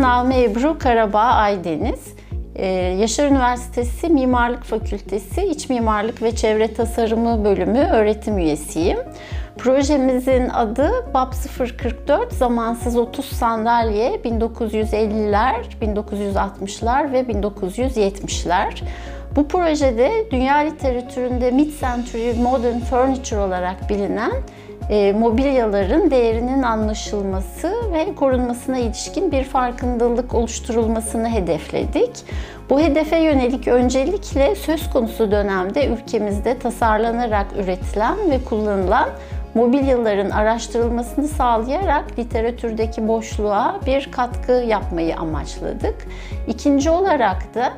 Name Ebru Karabağ Aydeniz. Yaşar Üniversitesi Mimarlık Fakültesi İç Mimarlık ve Çevre Tasarımı Bölümü öğretim üyesiyim. Projemizin adı BAP 044 Zamansız 30 Sandalye 1950'ler, 1960'lar ve 1970'ler. Bu projede dünya literatüründe Mid-Century Modern Furniture olarak bilinen mobilyaların değerinin anlaşılması ve korunmasına ilişkin bir farkındalık oluşturulmasını hedefledik. Bu hedefe yönelik öncelikle söz konusu dönemde ülkemizde tasarlanarak üretilen ve kullanılan mobilyaların araştırılmasını sağlayarak literatürdeki boşluğa bir katkı yapmayı amaçladık. İkinci olarak da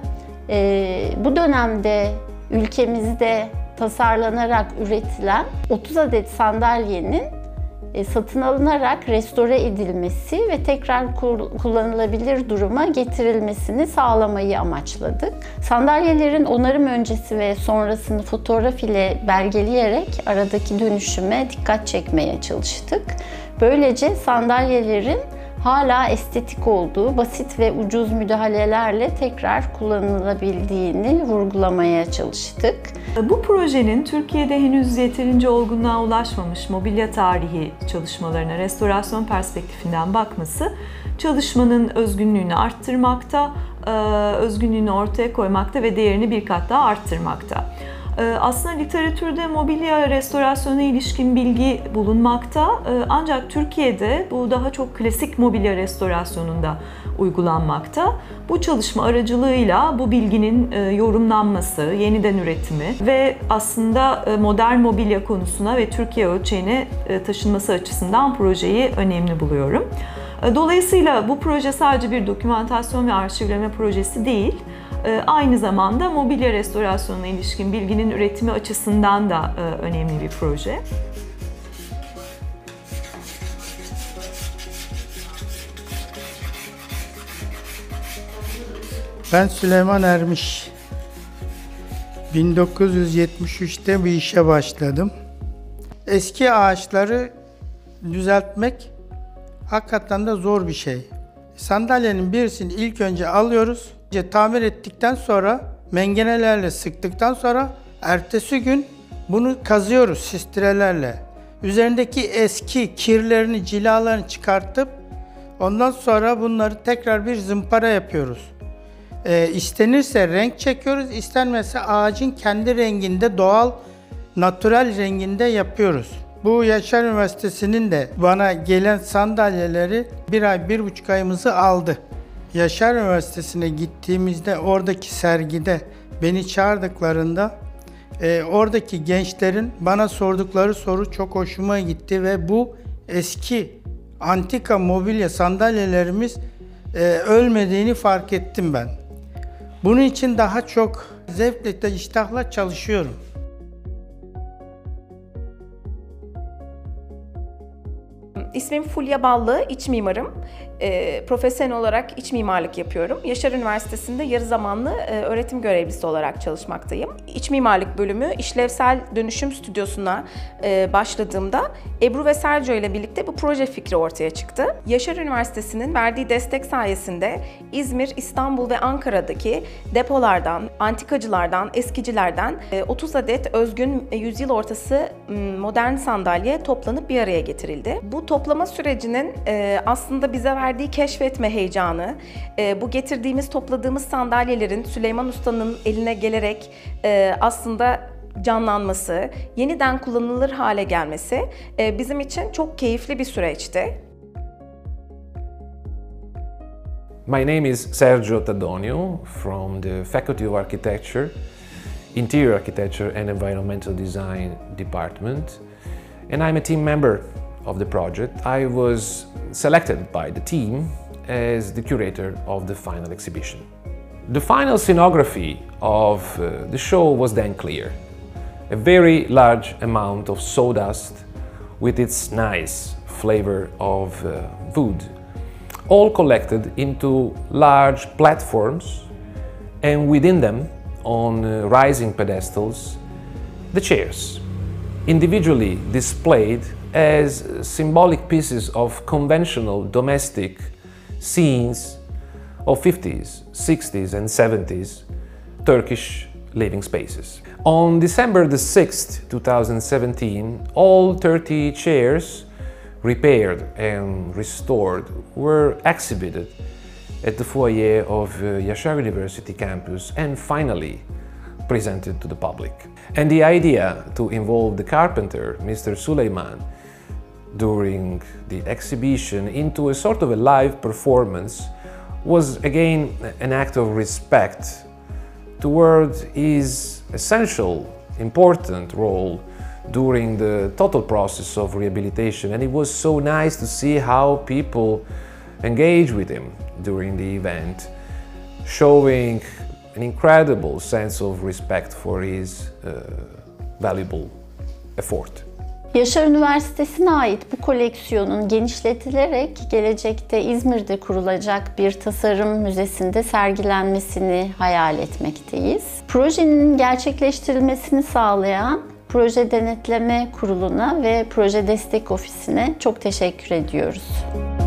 bu dönemde ülkemizde tasarlanarak üretilen 30 adet sandalyenin satın alınarak restore edilmesi ve tekrar kullanılabilir duruma getirilmesini sağlamayı amaçladık. Sandalyelerin onarım öncesi ve sonrasını fotoğraf ile belgeleyerek aradaki dönüşüme dikkat çekmeye çalıştık. Böylece sandalyelerin hala estetik olduğu, basit ve ucuz müdahalelerle tekrar kullanılabildiğini vurgulamaya çalıştık. Bu projenin Türkiye'de henüz yeterince olgunluğa ulaşmamış mobilya tarihi çalışmalarına restorasyon perspektifinden bakması, çalışmanın özgünlüğünü arttırmakta, özgünlüğünü ortaya koymakta ve değerini bir kat daha arttırmakta. Aslında literatürde mobilya restorasyona ilişkin bilgi bulunmakta, ancak Türkiye'de bu daha çok klasik mobilya restorasyonunda uygulanmakta. Bu çalışma aracılığıyla bu bilginin yorumlanması, yeniden üretimi ve aslında modern mobilya konusuna ve Türkiye ölçeğine taşınması açısından projeyi önemli buluyorum. Dolayısıyla bu proje sadece bir dokümantasyon ve arşivleme projesi değil, aynı zamanda mobilya restorasyonuna ilişkin bilginin üretimi açısından da önemli bir proje. Ben Süleyman Ermiş. 1973'te bu işe başladım. Eski ağaçları düzeltmek hakikaten de zor bir şey. Sandalyenin birisini ilk önce alıyoruz. Tamir ettikten sonra mengenelerle sıktıktan sonra ertesi gün bunu kazıyoruz sistirelerle. Üzerindeki eski kirlerini, cilalarını çıkartıp ondan sonra bunları tekrar bir zımpara yapıyoruz. İstenirse renk çekiyoruz, istenmezse ağacın kendi renginde, doğal, natürel renginde yapıyoruz. Bu Yaşar Üniversitesi'nin de bana gelen sandalyeleri 1 ay, 1,5 ayımızı aldı. Yaşar Üniversitesi'ne gittiğimizde oradaki sergide beni çağırdıklarında oradaki gençlerin bana sordukları soru çok hoşuma gitti ve bu eski antika mobilya sandalyelerimiz ölmediğini fark ettim ben. Bunun için daha çok zevkle, iştahla çalışıyorum. İsmim Fulya Ballı, iç mimarım. Profesyonel olarak iç mimarlık yapıyorum. Yaşar Üniversitesi'nde yarı zamanlı öğretim görevlisi olarak çalışmaktayım. İç mimarlık bölümü işlevsel dönüşüm stüdyosuna başladığımda Ebru ve Sergio ile birlikte bu proje fikri ortaya çıktı. Yaşar Üniversitesi'nin verdiği destek sayesinde İzmir, İstanbul ve Ankara'daki depolardan, antikacılardan, eskicilerden 30 adet özgün yüzyıl ortası modern sandalye toplanıp bir araya getirildi. Bu toplama sürecinin aslında bize verdiği keşfetme heyecanı, bu getirdiğimiz, topladığımız sandalyelerin Süleyman Usta'nın eline gelerek aslında canlanması, yeniden kullanılır hale gelmesi bizim için çok keyifli bir süreçti. My name is Sergio Tadonio from the Faculty of Architecture, Interior Architecture and Environmental Design Department, and I'm a team member of the project. I was selected by the team as the curator of the final exhibition. The final scenography of the show was then clear. A very large amount of sawdust with its nice flavor of wood, all collected into large platforms, and within them, on rising pedestals, the chairs, individually displayed as symbolic pieces of conventional domestic scenes of 50s, 60s and 70s Turkish living spaces. On December the 6th, 2017, all 30 chairs repaired and restored were exhibited at the foyer of Yaşar University campus and finally presented to the public. And the idea to involve the carpenter, Mr. Süleyman, during the exhibition into a sort of a live performance was again an act of respect toward his essential, important role during the total process of rehabilitation. And it was so nice to see how people engage with him during the event, showing an incredible sense of respect for his valuable effort. Yaşar Üniversitesi'ne ait bu koleksiyonun genişletilerek gelecekte İzmir'de kurulacak bir tasarım müzesinde sergilenmesini hayal etmekteyiz. Projenin gerçekleştirilmesini sağlayan Proje Denetleme Kurulu'na ve Proje Destek Ofisi'ne çok teşekkür ediyoruz.